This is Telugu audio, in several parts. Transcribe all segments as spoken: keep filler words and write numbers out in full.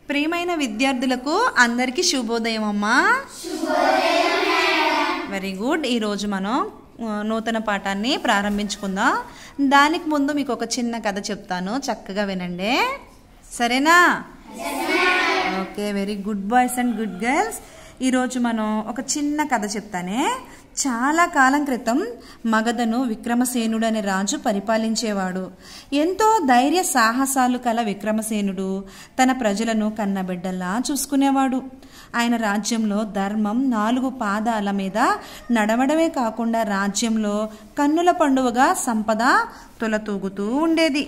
ప్రియమైన విద్యార్థులకు అందరికీ శుభోదయం అమ్మా. Very good. ఈరోజు మనం నూతన పాఠాన్ని ప్రారంభించుకుందాం. దానికి ముందు మీకు ఒక చిన్న కథ చెప్తాను, చక్కగా వినండి, సరేనా? Okay, very good boys and good girls. ఈరోజు మనం ఒక చిన్న కథ చెప్తానే. చాలా కాలం క్రితం మగధను విక్రమసేనుడు అనే రాజు పరిపాలించేవాడు. ఎంతో ధైర్య సాహసాలు కల విక్రమసేనుడు తన ప్రజలను కన్నబిడ్డల్లా చూసుకునేవాడు. ఆయన రాజ్యంలో ధర్మం నాలుగు పాదాల మీద నడవడమే కాకుండా రాజ్యంలో కన్నుల పండువగా సంపద తొలతూగుతూ ఉండేది.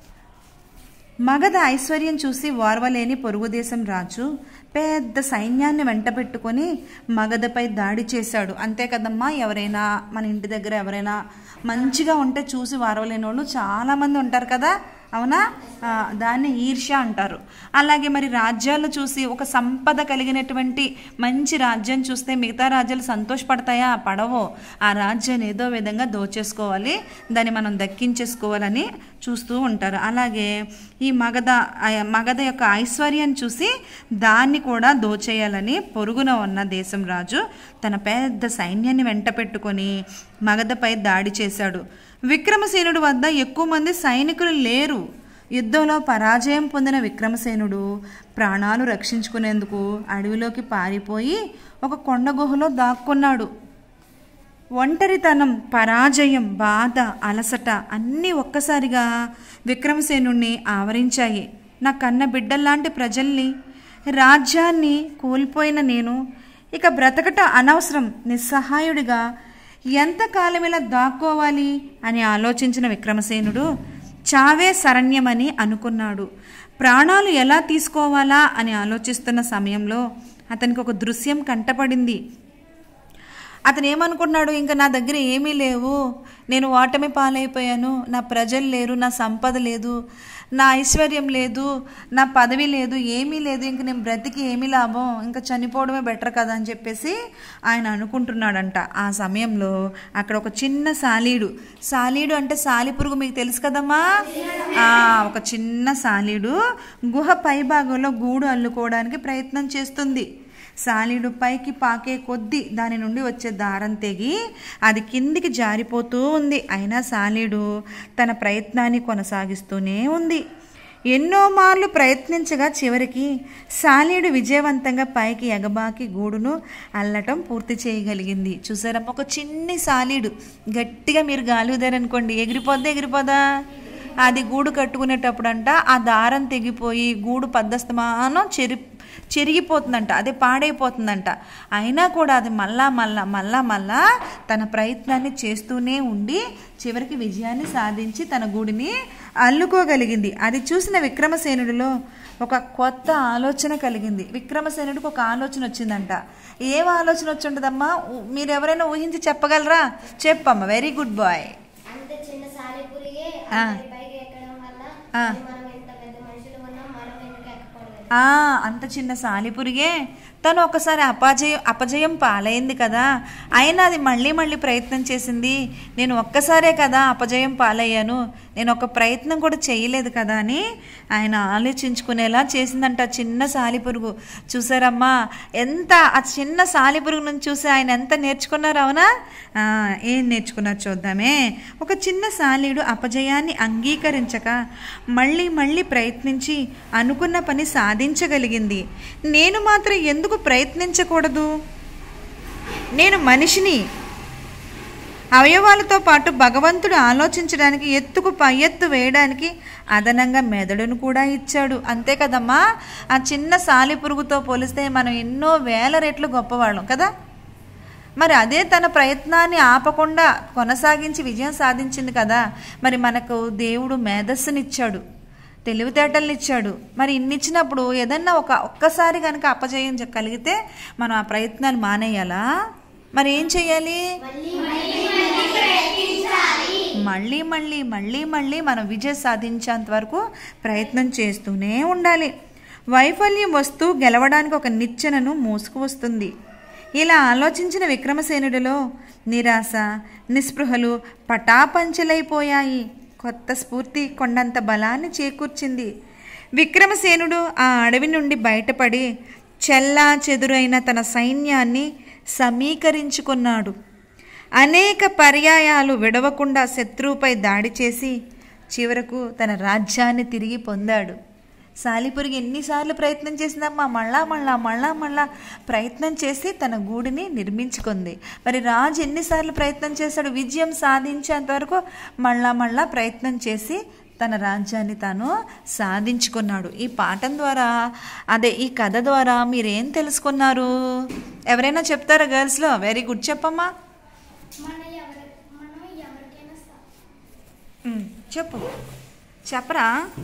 మగధ ఐశ్వర్యం చూసి ఓర్వలేని పొరుగుదేశం రాజు పెద్ద సైన్యాన్ని వెంట పెట్టుకొని మగధపై దాడి చేశాడు. అంతే కదమ్మా, ఎవరైనా మన ఇంటి దగ్గర ఎవరైనా మంచిగా ఉంటే చూసి ఓర్వలేని వాళ్ళు చాలామంది ఉంటారు కదా, అవునా? దాన్ని ఈర్ష్య అంటారు. అలాగే మరి రాజ్యాలు చూసి ఒక సంపద కలిగినటువంటి మంచి రాజ్యం చూస్తే మిగతా రాజ్యాలు సంతోషపడతాయా? పడవో. ఆ రాజ్యాన్ని ఏదో విధంగా దోచేసుకోవాలి, దాన్ని మనం దక్కించేసుకోవాలని చూస్తూ ఉంటారు. అలాగే ఈ మగధ మగధ యొక్క ఐశ్వర్యాన్ని చూసి దాన్ని కూడా దోచేయాలని పొరుగున ఉన్న దేశం రాజు తన పెద్ద సైన్యాన్ని వెంట పెట్టుకొని మగధపై దాడి చేశాడు. విక్రమసేనుడి వద్ద ఎక్కువ మంది సైనికులు లేరు. యుద్ధంలో పరాజయం పొందిన విక్రమసేనుడు ప్రాణాలు రక్షించుకునేందుకు అడవిలోకి పారిపోయి ఒక కొండ గుహలో దాక్కున్నాడు. ఒంటరితనం, పరాజయం, బాధ, అలసట అన్నీ ఒక్కసారిగా విక్రమసేనుణ్ణి ఆవరించాయి. నా కన్న బిడ్డల్లాంటి ప్రజల్ని, రాజ్యాన్ని కోల్పోయిన నేను ఇక బ్రతకట అనవసరం, నిస్సహాయుడిగా ఎంతకాలం ఇలా దాక్కోవాలి అని ఆలోచించిన విక్రమసేనుడు చావే శరణ్యమని అనుకున్నాడు. ప్రాణాలు ఎలా తీసుకోవాలా అని ఆలోచిస్తున్న సమయంలో అతనికి ఒక దృశ్యం కంటపడింది. అతను ఏమనుకున్నాడు, ఇంకా నా దగ్గర ఏమీ లేవు, నేను ఓటమి పాలైపోయాను, నా ప్రజలు లేరు, నా సంపద లేదు, నా ఐశ్వర్యం లేదు, నా పదవి లేదు, ఏమీ లేదు, ఇంక నేను బ్రతికి ఏమీ లాభం, ఇంకా చనిపోవడమే బెటర్ కదా అని చెప్పేసి ఆయన అనుకుంటున్నాడంట. ఆ సమయంలో అక్కడ ఒక చిన్న సాలీడు, సాలీడు అంటే సాలిపురుగు మీకు తెలుసు కదమ్మా, ఒక చిన్న సాలీడు గుహ పైభాగంలో గూడు అల్లుకోవడానికి ప్రయత్నం చేస్తుంది. సాలీడు పైకి పాకే కొద్దీ దాని నుండి వచ్చే దారం తెగి అది కిందికి జారిపోతూ ఉంది. అయినా సాలీడు తన ప్రయత్నాన్ని కొనసాగిస్తూనే ఉంది. ఎన్నో మార్లు ప్రయత్నించగా చివరికి సాలీడు విజయవంతంగా పైకి ఎగబాకి గూడును అల్లటం పూర్తి చేయగలిగింది. చూసారా, ఒక చిన్ని సాలీడు గట్టిగా మీరు గాలి వదిలారనుకోండి, ఎగిరిపోద్దా ఎగిరిపోదా? అది గూడు కట్టుకునేటప్పుడు అంట ఆ దారం తెగిపోయి గూడు పద్దస్తమానం చెరి చెరిగిపోతుందంట, అదే పాడైపోతుందంట. అయినా కూడా అది మళ్ళా మళ్ళా మళ్ళా మళ్ళా తన ప్రయత్నాన్ని చేస్తూనే ఉండి చివరికి విజయాన్ని సాధించి తన గూడిని అల్లుకోగలిగింది. అది చూసిన విక్రమసేనుడిలో ఒక కొత్త ఆలోచన కలిగింది. విక్రమసేనుడికి ఒక ఆలోచన వచ్చిందంట. ఏం ఆలోచన వచ్చి ఉంటుందమ్మా? మీరు ఎవరైనా ఊహించి చెప్పగలరా? చెప్పమ్మా. Very good boy. అంత చిన్న సాలిపురిగే తను ఒకసారి అపజయం అపజయం పాలైంది కదా, అయినా అది మళ్ళీ మళ్ళీ ప్రయత్నం చేసింది. నేను ఒక్కసారే కదా అపజయం పాలయ్యాను, నేను ఒక ప్రయత్నం కూడా చేయలేదు కదా అని ఆయన ఆలోచించుకునేలా చేసిందంట చిన్న సాలిపురుగు. చూసారమ్మా, ఎంత ఆ చిన్న సాలిపురుగు నుంచి చూసి ఆయన ఎంత నేర్చుకున్నారు, అవునా? ఏం నేర్చుకున్నారు చూద్దామే. ఒక చిన్న సాలీడు అపజయాన్ని అంగీకరించక మళ్ళీ మళ్ళీ ప్రయత్నించి అనుకున్న పని సాధించగలిగింది. నేను మాత్రం ఎందుకు ప్రయత్నించకూడదు? నేను మనిషిని. అవయవాలతో పాటు భగవంతుడు ఆలోచించడానికి, ఎత్తుకు పై ఎత్తు వేయడానికి అదనంగా మెదడును కూడా ఇచ్చాడు. అంతే కదమ్మా, ఆ చిన్న సాలిపురుగుతో పోలిస్తే మనం ఎన్నో వేల రెట్లు గొప్పవాళ్ళం కదా. మరి అదే తన ప్రయత్నాన్ని ఆపకుండా కొనసాగించి విజయం సాధించింది కదా. మరి మనకు దేవుడు మేధస్సునిచ్చాడు, తెలివితేటలు ఇచ్చాడు. మరి ఇన్నిచ్చినప్పుడు ఏదన్నా ఒక ఒక్కసారి కనుక అపజయం కలిగితే మనం ఆ ప్రయత్నాలు మానేయాలా? మరి ఏం చెయ్యాలి? మళ్ళీ మళ్ళీ మళ్ళీ మళ్ళీ మనం విజయం సాధించేంత వరకు ప్రయత్నం చేస్తూనే ఉండాలి. వైఫల్యం వస్తూ గెలవడానికి ఒక నిచ్చెనను మోసుకు వస్తుంది. ఇలా ఆలోచించిన విక్రమసేనుడిలో నిరాశ, నిస్పృహలు పటాపంచలైపోయాయి. కొత్త స్ఫూర్తి కొండంత బలాన్ని చేకూర్చింది. విక్రమసేనుడు ఆ అడవి నుండి బయటపడి చెల్లా చెదురైన తన సైన్యాన్ని సమీకరించుకున్నాడు. అనేక పర్యాయాలు విడవకుండా శత్రువుపై దాడి చేసి చివరకు తన రాజ్యాన్ని తిరిగి పొందాడు. సాలిపురుగు ఎన్నిసార్లు ప్రయత్నం చేసిందమ్మా, మళ్ళా మళ్ళా మళ్ళా మళ్ళా ప్రయత్నం చేసి తన గూడిని నిర్మించుకుంది. మరి రాజు ఎన్నిసార్లు ప్రయత్నం చేశాడు? విజయం సాధించేంత వరకు మళ్ళా మళ్ళా ప్రయత్నం చేసి తన రాజ్యాన్ని తాను సాధించుకున్నాడు. ఈ పాఠం ద్వారా, అదే ఈ కథ ద్వారా మీరేం తెలుసుకున్నారు? ఎవరైనా చెప్తారా గర్ల్స్లో? వెరీ గుడ్, చెప్పమ్మా. చెప్పు, చెప్పరా.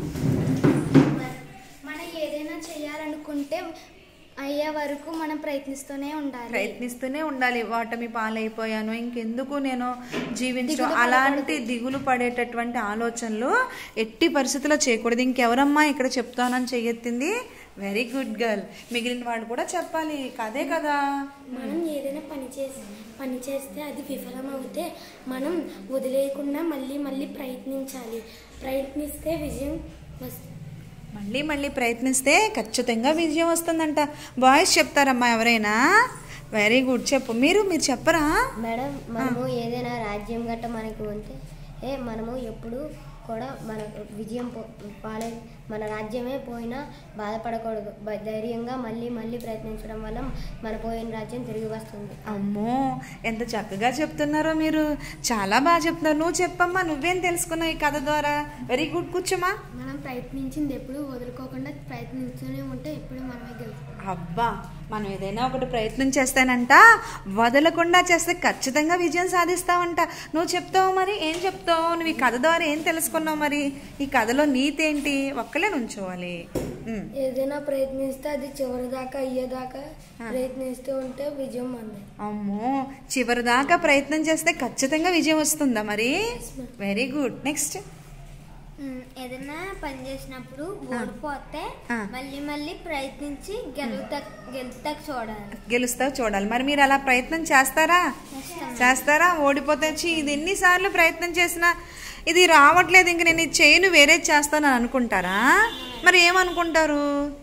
మనం ఏదైనా చేయాలనుకుంటే అయ్యే వరకు మనం ప్రయత్నిస్తూనే ఉండాలి ప్రయత్నిస్తూనే ఉండాలి ఓటమి పాలైపోయాను, ఇంకెందుకు నేను జీవించడం, అలాంటి దిగులు పడేటటువంటి ఆలోచనలు ఎట్టి పరిస్థితుల్లో చేయకూడదు. ఇంకెవరమ్మా ఇక్కడ చెప్తానని చెయ్యెత్తింది? Very good girl. మిగిలిన వాళ్ళు కూడా చెప్పాలి, కదే కదా. మనం ఏదైనా పని చేసి పని చేస్తే అది విఫలం అవుతే మనం వదిలేయకుండా మళ్ళీ మళ్ళీ ప్రయత్నించాలి. ప్రయత్నిస్తే విజయం వస్తుంది. మళ్ళీ మళ్ళీ ప్రయత్నిస్తే ఖచ్చితంగా విజయం వస్తుందంట. బాయ్స్ చెప్తారమ్మా ఎవరైనా? వెరీ గుడ్, చెప్పు. మీరు మీరు చెప్పరా మేడం? మనము ఏదైనా రాజ్యం గట్ట మనకు ఉంటే ఏ మనము ఎప్పుడు కూడా మన విజయం పాలే మన రాజ్యమే పోయినా బాధపడకూడదు. ధైర్యంగా మళ్ళీ మళ్ళీ ప్రయత్నించడం వల్ల మన పోయిన రాజ్యం తిరిగి వస్తుంది. అమ్మో, ఎంత చక్కగా చెప్తున్నారో మీరు, చాలా బాగా చెప్తున్నారు. నువ్వు చెప్పమ్మా, నువ్వేం తెలుసుకున్నావు ఈ కథ ద్వారా? వెరీ గుడ్, కూర్చోమా. మనం ప్రయత్నించింది ఎప్పుడు వదులుకోకుండా ప్రయత్నిస్తూనే ఉంటే ఎప్పుడు మనమే గెలుస్తాం. అబ్బా, మనం ఏదైనా ఒకటి ప్రయత్నం చేస్తానంట, వదలకుండా చేస్తే ఖచ్చితంగా విజయం సాధిస్తావంట. నువ్వు చెప్తావు మరి, ఏం చెప్తావు? నువ్వు ఈ కథ ద్వారా ఏం తెలుసుకున్నావు మరి? ఈ కథలో నీతి ఏంటి? ఒక్కలే నుంచోవాలి. ఏదైనా ప్రయత్నిస్తే అది చివరి దాకా అయ్యేదాకా ప్రయత్నిస్తూ ఉంటే విజయం అంది. అమ్మో, చివరి దాకా ప్రయత్నం చేస్తే ఖచ్చితంగా విజయం వస్తుందా మరి? Very good, next. ఏదైనా పని చేసినప్పుడు ఓడిపోతే మళ్ళీ మళ్ళీ ప్రయత్నించి గెలుతా గెలుతా చూడాలి గెలుస్తావు చూడాలి. మరి మీరు అలా ప్రయత్నం చేస్తారా? చేస్తారా? ఓడిపోతే ఇది ఎన్నిసార్లు ప్రయత్నం చేసినా ఇది రావట్లేదు, ఇంక నేను ఇది చేయను, వేరేది చేస్తాను అని అనుకుంటారా? మరి ఏమనుకుంటారు?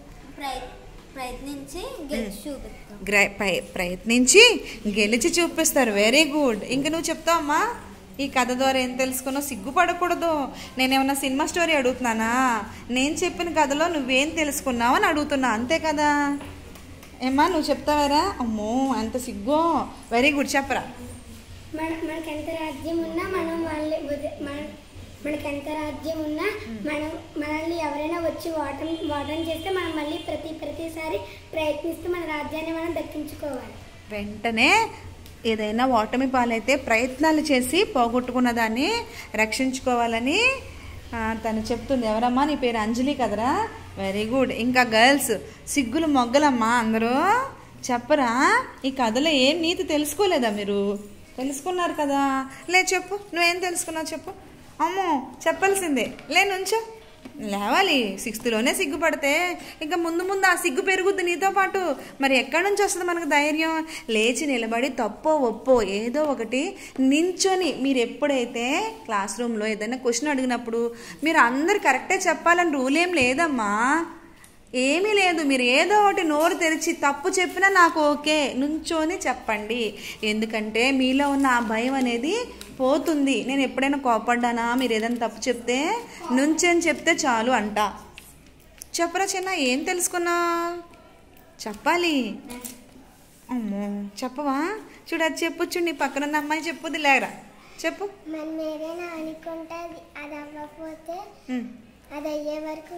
ప్రయత్నించి గెలిచి చూపిస్తాం. ప్రయత్నించి గెలిచి చూపిస్తారు. Very good. ఇంక నువ్వు చెప్తావమ్మా, ఈ కథ ద్వారా ఏం తెలుసుకున్నావు? సిగ్గుపడకూడదు. నేనేమన్నా సినిమా స్టోరీ అడుగుతున్నానా? నేను చెప్పిన కథలో నువ్వేం తెలుసుకున్నావు అని అడుగుతున్నా, అంతే కదా. ఏమ్మా, నువ్వు చెప్తావారా? అమ్మో, అంత సిగ్గు. వెరీ గుడ్, చెప్పరా. మన మనకి ఎంత రాజ్యం ఉన్నా మనం వాళ్ళని మన మనకి ఎంత రాజ్యం ఉన్నా మనం మనల్ని ఎవరైనా వచ్చి వాటం వాటం చేస్తే మనం మళ్ళీ ప్రతి ప్రతిసారి ప్రయత్నిస్తూ మన రాజ్యాన్ని మనం దక్కించుకోవాలి. వెంటనే ఏదైనా ఓటమి పాలైతే ప్రయత్నాలు చేసి పోగొట్టుకున్న దాన్ని రక్షించుకోవాలని తను చెప్తుంది. ఎవరమ్మా? నీ పేరు అంజలి కదరా? Very good. ఇంకా గర్ల్స్, సిగ్గులు మొగ్గలమ్మా అందరూ చెప్పరా. ఈ కథలో ఏం నీతి తెలుసుకోలేదా మీరు? తెలుసుకున్నారు కదా. లే చెప్పు, నువ్వేం తెలుసుకున్నావు చెప్పు. అమ్మో, చెప్పాల్సిందే. లే నుంచో, లేవాలి. సిక్స్త్లోనే సిగ్గుపడితే ఇంకా ముందు ముందు ఆ సిగ్గు పెరుగుద్ది నీతో పాటు. మరి ఎక్కడి నుంచి వస్తుంది మనకు ధైర్యం? లేచి నిలబడి తప్పో ఒప్పో ఏదో ఒకటి నించొని, మీరు ఎప్పుడైతే క్లాస్ రూమ్లో ఏదైనా క్వశ్చన్ అడిగినప్పుడు మీరు అందరు కరెక్టే చెప్పాలని రూల్ ఏం లేదమ్మా, ఏమీ లేదు. మీరు ఏదో ఒకటి నోరు తెరిచి తప్పు చెప్పినా నాకు ఓకే, నుంచోని చెప్పండి. ఎందుకంటే మీలో ఉన్న ఆ భయం అనేది పోతుంది. నేను ఎప్పుడైనా కోపడ్డానా? మీరు ఏదైనా తప్పు చెప్తే నుంచని చెప్తే చాలు అంట. చెప్పరా చిన్న, ఏం తెలుసుకున్నా? చెప్పాలి. అమ్మో, చెప్పవా? చూడు, అది చెప్పు. చూడు, నీ పక్కన ఉన్న అమ్మాయి చెప్పుది. లేరా చెప్పు. మనం ఏదైనా అనుకుంటే అది అవ్వకపోతే అది అయ్యే వరకు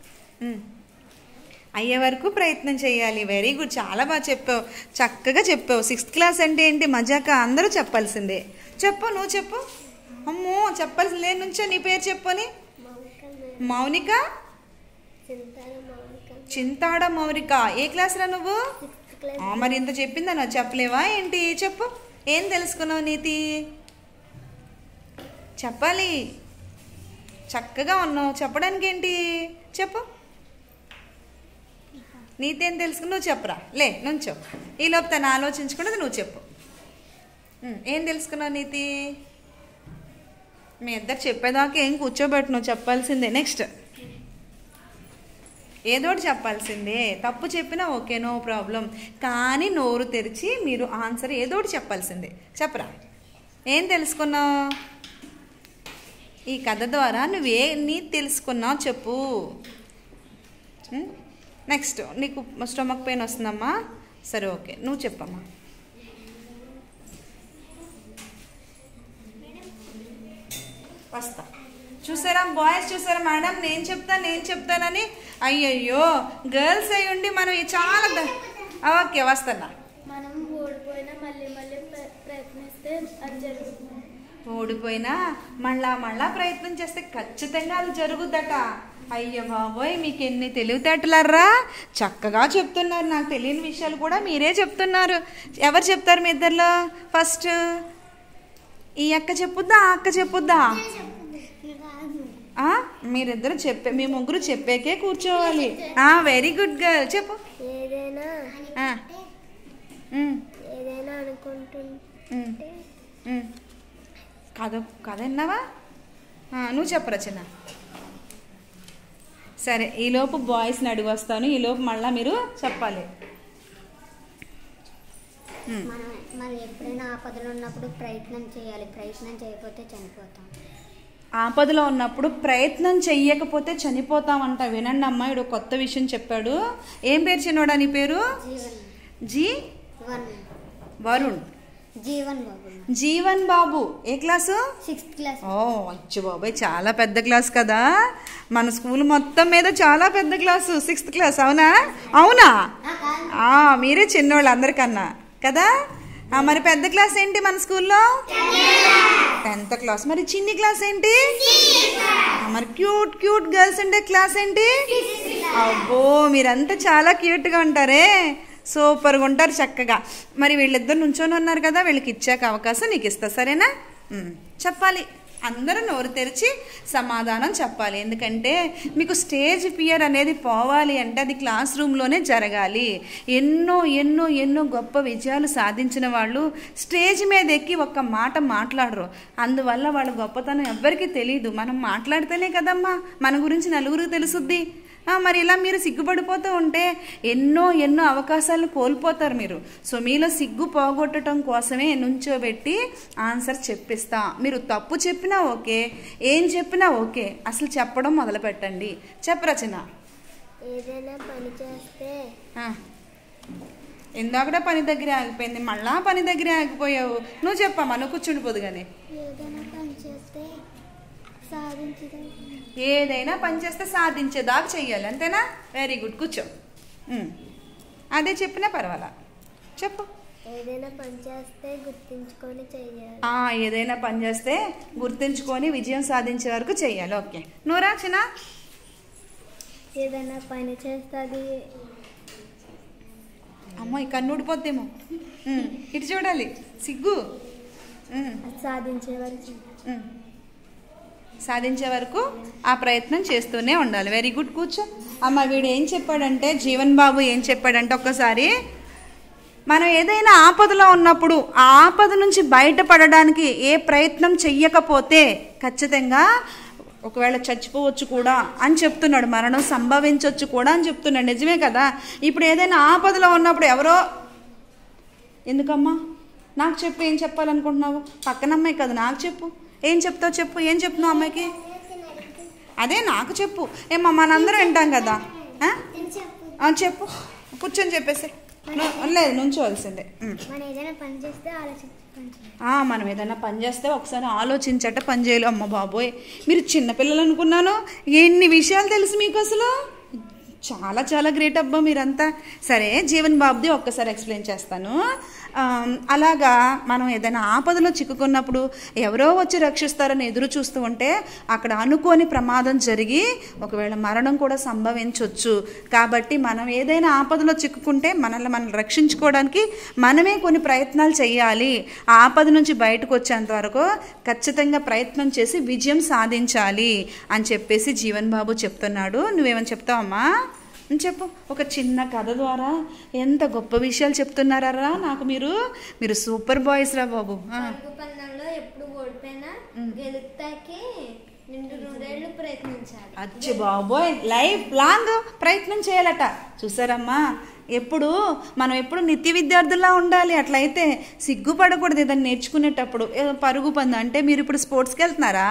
అయ్యే వరకు ప్రయత్నం చేయాలి. వెరీ గుడ్, చాలా బాగా చెప్పావు, చక్కగా చెప్పావు. సిక్స్త్ క్లాస్ అంటే ఏంటి మజాక? అందరూ చెప్పాల్సిందే. చెప్పు, నువ్వు చెప్పు. అమ్మో, చెప్పాల్సిందే. నుంచో, నీ పేరు చెప్పని. మౌనిక. చింతాడ మౌనిక. ఏ క్లాస్ రా నువ్వు? మరి ఇంత చెప్పిందా నువ్వు చెప్పలేవా ఏంటి? చెప్పు, ఏం తెలుసుకున్నావు నీతి? చెప్పాలి. చక్కగా ఉన్నావు, చెప్పడానికి ఏంటి? చెప్పు. నీతి ఏం తెలుసుకుని నువ్వు చెప్పరా. లే నుంచో, ఈలోపు తను ఆలోచించుకున్నది నువ్వు చెప్పు. ఏం తెలుసుకున్నావు నీతి? మీ ఇద్దరు చెప్పేదాకా ఏం కూర్చోబెట్టు, నువ్వు చెప్పాల్సిందే. నెక్స్ట్. ఏదోటి చెప్పాల్సిందే. తప్పు చెప్పినా ఓకే, నో ప్రాబ్లం. కానీ నోరు తెరిచి మీరు ఆన్సర్ ఏదోటి చెప్పాల్సిందే. చెప్పరా, ఏం తెలుసుకున్నావు ఈ కథ ద్వారా? నువ్వే నీ తెలుసుకున్నావు చెప్పు. నెక్స్ట్, నీకు స్టమక్ పెయిన్ వస్తుందమ్మా? సరే ఓకే, నువ్వు చెప్పమ్మా. వస్తా. చూసారా బాయ్స్, చూసారా మేడం, నేను చెప్తాను నేను చెప్తానని. అయ్యయ్యో, గర్ల్స్ అయ్యి ఉండి మనం చాలా ఓకే వస్తున్నా. మనం ఓడిపోయినా మళ్ళీ మళ్ళీ ప్రయత్నిస్తే అది జరుగుతుంది. ఓడిపోయినా మళ్ళా మళ్ళా ప్రయత్నం చేస్తే ఖచ్చితంగా అది జరుగుద్దట. అయ్యో బాబోయ్, మీకు ఎన్ని తెలివితేటలరా, చక్కగా చెప్తున్నారు. నాకు తెలియని విషయాలు కూడా మీరే చెప్తున్నారు. ఎవరు చెప్తారు మీ ఇద్దరిలో? ఫస్ట్ ఈ అక్క చెప్పుద్దా, ఆ అక్క చెప్పుద్దా? మీరిద్దరు చెప్పే, మీ ముగ్గురు చెప్పేకే కూర్చోవాలి. వెరీ గుడ్ గర్ల్, చెప్పు. ఏదైనా ఏదైనా అనుకుంటుంటే కథ కథ విన్నావా? నువ్వు చెప్పరా చిన్న. సరే, ఈలోపు బాయ్స్ని అడిగి వస్తాను. ఈలోపు మళ్ళీ మీరు చెప్పాలి. మనం మనం ఎప్పుడైనా ఆపదలో ఉన్నప్పుడు ప్రయత్నం చేయాలి. ప్రయత్నం చేయకపోతే చనిపోతాం. ఆపదలో ఉన్నప్పుడు ప్రయత్నం చెయ్యకపోతే చనిపోతామంట. వినండి అమ్మా, ఇప్పుడు కొత్త విషయం చెప్పాడు. ఏం పేరు చిన్నోడా నీ పేరు? జీ వరుణ్. జీవన్ బాబు. జీవన్ బాబు ఏ క్లాసు? Sixth class. ఓ అచ్చు బాబాయ్, చాలా పెద్ద క్లాస్ కదా. మన స్కూల్ మొత్తం మీద చాలా పెద్ద క్లాసు, సిక్స్త్ క్లాస్. అవునా? అవునా? మీరే చిన్నోళ్ళు అందరికన్నా కదా. మరి పెద్ద క్లాస్ ఏంటి మన స్కూల్లో? Tenth class. మరి చిన్ని క్లాస్ ఏంటి? మరి క్యూట్ క్యూట్ గర్ల్స్ ఉండే క్లాస్ ఏంటి? అబ్బో, మీరంతా చాలా క్యూట్గా ఉంటారే, సూపర్గా ఉంటారు చక్కగా. మరి వీళ్ళిద్దరు నుంచొని ఉన్నారు కదా, వీళ్ళకి ఇచ్చాక అవకాశం నీకు ఇస్తా, సరేనా? చెప్పాలి, అందరూ నోరు తెరిచి సమాధానం చెప్పాలి. ఎందుకంటే మీకు స్టేజ్ ఫియర్ అనేది పోవాలి అంటే అది క్లాస్ రూమ్లోనే జరగాలి. ఎన్నో ఎన్నో ఎన్నో గొప్ప విజయాలు సాధించిన వాళ్ళు స్టేజ్ మీద ఎక్కి ఒక్క మాట మాట్లాడరు. అందువల్ల వాళ్ళ గొప్పతనం ఎవ్వరికీ తెలియదు. మనం మాట్లాడితేనే కదమ్మా మన గురించి నలుగురికి తెలుసుద్ది. మరి ఇలా మీరు సిగ్గుపడిపోతూ ఉంటే ఎన్నో ఎన్నో అవకాశాలు కోల్పోతారు మీరు. సో మీలో సిగ్గు పోగొట్టడం కోసమే నుంచోబెట్టి ఆన్సర్ చెప్పిస్తా. మీరు తప్పు చెప్పినా ఓకే, ఏం చెప్పినా ఓకే, అసలు చెప్పడం మొదలు పెట్టండి. చెప్పరచన. ఏదైనా పని చేస్తే ఇందాకడే పని దగ్గరే ఆగిపోయింది, మళ్ళా పని దగ్గరే ఆగిపోయావు. నువ్వు చెప్పమ్మా, నువ్వు కూర్చుండిపోదు కానీ. ఏదైనా పని చేస్తే సాధించదా ఏదైనా పని చేస్తే సాధించేదాకా చెయ్యాలి, అంతేనా? వెరీ గుడ్, కూర్చో. అదే చెప్పినా పర్వాలా, చెప్పు. ఏదైనా పని చేస్తే గుర్తించుకొని చెయ్యాలి. ఏదైనా పని చేస్తే గుర్తించుకొని విజయం సాధించే వరకు చెయ్యాలి. ఓకే, నువ్వు రాచిన. ఏదైనా పని చేస్తే అది అమ్మో ఈ కన్ను ఊడిపోద్దేమో, ఇటు చూడాలి, సిగ్గు. సాధించే వరకు సాధించే వరకు ఆ ప్రయత్నం చేస్తూనే ఉండాలి. వెరీ గుడ్, కూర్చో. అమ్మ వీడు ఏం చెప్పాడంటే, జీవన్ బాబు ఏం చెప్పాడంటే, ఒక్కసారి మనం ఏదైనా ఆపదలో ఉన్నప్పుడు ఆ ఆపద నుంచి బయటపడడానికి ఏ ప్రయత్నం చెయ్యకపోతే ఖచ్చితంగా ఒకవేళ చచ్చిపోవచ్చు కూడా అని చెప్తున్నాడు. మరణం సంభవించవచ్చు కూడా అని చెప్తున్నాడు. నిజమే కదా. ఇప్పుడు ఏదైనా ఆపదలో ఉన్నప్పుడు ఎవరో, ఎందుకమ్మా నాకు చెప్పు, ఏం చెప్పాలనుకుంటున్నావు? పక్కన అమ్మాయి కదా, నాకు చెప్పు, ఏం చెప్తావు చెప్పు. ఏం చెప్తున్నావు అమ్మాయికి? అదే నాకు చెప్పు. ఏమో మనందరం వింటాం కదా. చెప్పు, కూర్చొని చెప్పేసి. లేదు, నుంచోవలసిందే. మనం ఏదైనా పని చేస్తే ఒకసారి ఆలోచించట పని చేయాలి. అమ్మ బాబోయ్, మీరు చిన్నపిల్లలు అనుకున్నాను, ఎన్ని విషయాలు తెలుసు మీకు అసలు. చాలా చాలా గ్రేట్ అబ్బా మీరంతా. సరే, జీవన్ బాబుది ఒక్కసారి ఎక్స్ప్లెయిన్ చేస్తాను. అలాగా మనం ఏదైనా ఆపదలో చిక్కుకున్నప్పుడు ఎవరో వచ్చి రక్షిస్తారని ఎదురు చూస్తూ ఉంటే అక్కడ అనుకోని ప్రమాదం జరిగి ఒకవేళ మరణం కూడా సంభవించవచ్చు. కాబట్టి మనం ఏదైనా ఆపదలో చిక్కుకుంటే మనల్ని మనం రక్షించుకోవడానికి మనమే కొన్ని ప్రయత్నాలు చేయాలి. ఆ ఆపద నుంచి బయటకు వచ్చేంత వరకు ఖచ్చితంగా ప్రయత్నం చేసి విజయం సాధించాలి అని చెప్పేసి జీవన్ బాబు చెప్తున్నాడు. నువ్వేమని చెప్తావమ్మా? చెప్పు. ఒక చిన్న కథ ద్వారా ఎంత గొప్ప విషయాలు చెప్తున్నారా నాకు. మీరు మీరు సూపర్ బాయ్స్ రా బాబు. ఎప్పుడు ఓడిపోయినా గెలుతాకి నిండు నూరేళ్ళు ప్రయత్నించాలి. అచ్చి బాబోయ్, లైఫ్ లాంగ్ ప్రయత్నం చేయాలట. చూసారమ్మా, ఎప్పుడు మనం ఎప్పుడు నిత్య విద్యార్థుల్లా ఉండాలి. అట్లయితే సిగ్గుపడకూడదు ఏదైనా నేర్చుకునేటప్పుడు. పరుగు పందు అంటే మీరు ఇప్పుడు స్పోర్ట్స్కి వెళ్తున్నారా?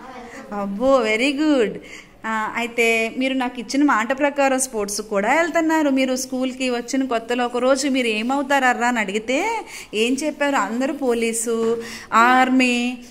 అబ్బో, వెరీ గుడ్. అయితే మీరు నాకు ఇచ్చిన మాట ప్రకారం స్పోర్ట్స్ కూడా వెళ్తున్నారు. మీరు స్కూల్కి వచ్చిన కొత్తలో ఒకరోజు మీరు ఏమవుతారా అని అడిగితే ఏం చెప్పారు? అందరూ police, army,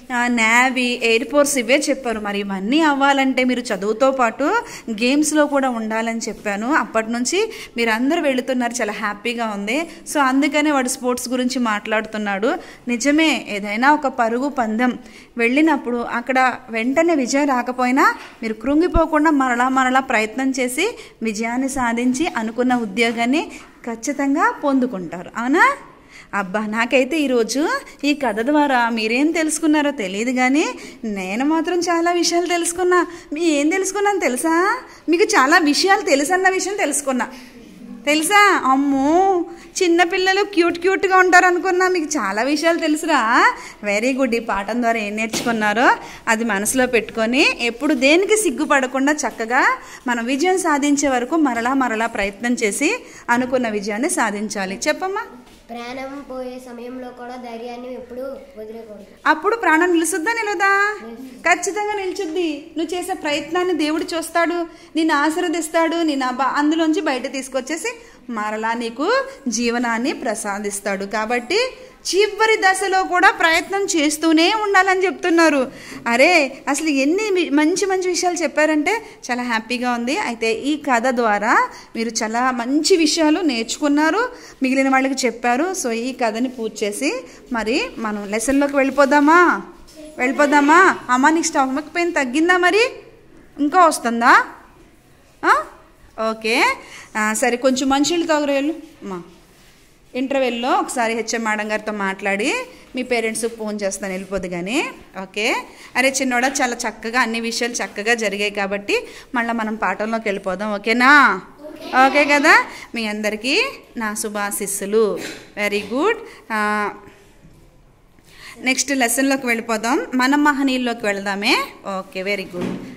navy, air force ఇవే చెప్పారు. మరి ఇవన్నీ అవ్వాలంటే మీరు చదువుతో పాటు గేమ్స్లో కూడా ఉండాలని చెప్పాను. అప్పటి నుంచి మీరు అందరూ వెళుతున్నారు, చాలా హ్యాపీగా ఉంది. సో అందుకనే వాడు స్పోర్ట్స్ గురించి మాట్లాడుతున్నాడు. నిజమే, ఏదైనా ఒక పరుగు పందెం వెళ్ళినప్పుడు అక్కడ వెంటనే విజయం రాకపోయినా మీరు కృంగిపోకుండా మరలా మరలా ప్రయత్నం చేసి విజయాన్ని సాధించి అనుకున్న ఉద్యోగాన్ని ఖచ్చితంగా పొందుకుంటారు. అవునా? అబ్బా, నాకైతే ఈరోజు ఈ కథ ద్వారా మీరేం తెలుసుకున్నారో తెలియదు, కానీ నేను మాత్రం చాలా విషయాలు తెలుసుకున్నా. మీ ఏం తెలుసుకున్నాను తెలుసా? మీకు చాలా విషయాలు తెలుసన్న విషయం తెలుసుకున్నా. తెలుసా? అమ్మో, చిన్నపిల్లలు క్యూట్ క్యూట్గా ఉంటారు అనుకున్నా. మీకు చాలా విషయాలు తెలుసురా. Very good. ఈ పాఠం ద్వారా ఏం నేర్చుకున్నారో అది మనసులో పెట్టుకొని ఎప్పుడు దేనికి సిగ్గుపడకుండా చక్కగా మనం విజయం సాధించే వరకు మరలా మరలా ప్రయత్నం చేసి అనుకున్న విజయాన్ని సాధించాలి. చెప్పమ్మా. ప్రాణం పోయే సమయంలో కూడా ధైర్యాన్ని ఎప్పుడు వదిలేకూడదు. అప్పుడు ప్రాణం నిలుస్తుందా నిలదా? ఖచ్చితంగా నిలుచుద్ది. నువ్వు చేసే ప్రయత్నాన్ని దేవుడు చూస్తాడు, నిన్ను ఆశీర్వదిస్తాడు, నిన్ను అందులోంచి బయట తీసుకొచ్చేసి మరలా నీకు జీవనాన్ని ప్రసాదిస్తాడు. కాబట్టి చివరి దశలో కూడా ప్రయత్నం చేస్తూనే ఉండాలని చెప్తున్నారు. అరే, అసలు ఎన్ని మంచి మంచి విషయాలు చెప్పారంటే చాలా హ్యాపీగా ఉంది. అయితే ఈ కథ ద్వారా మీరు చాలా మంచి విషయాలు నేర్చుకున్నారు, మిగిలిన వాళ్ళకి చెప్పారు. సో ఈ కథని పూర్తి చేసి మరి మనం లెసన్లోకి వెళ్ళిపోదామా? వెళ్ళిపోదామా? అమ్మ, నీకు స్టమక్ పెయిన్ తగ్గిందా? మరి ఇంకా వస్తుందా? ఓకే, సరే, కొంచెం మంచినీళ్ళు తాగురేళ్ళు అమ్మా. ఇంటర్వెల్లో ఒకసారి హెచ్ఎం మేడం గారితో మాట్లాడి మీ పేరెంట్స్కి ఫోన్ చేస్తాను, వెళ్ళిపోదు కానీ. ఓకే. అరే చిన్నోడా, చాలా చక్కగా అన్ని విషయాలు చక్కగా జరిగాయి కాబట్టి మళ్ళీ మనం పాఠంలోకి వెళ్ళిపోదాం. ఓకేనా? ఓకే కదా? మీ అందరికీ నా శుభాశిస్సులు. Very good. నెక్స్ట్ లెసన్లోకి వెళ్ళిపోదాం. మనం మహనీయుల్లోకి వెళ్దామే. Okay, very good.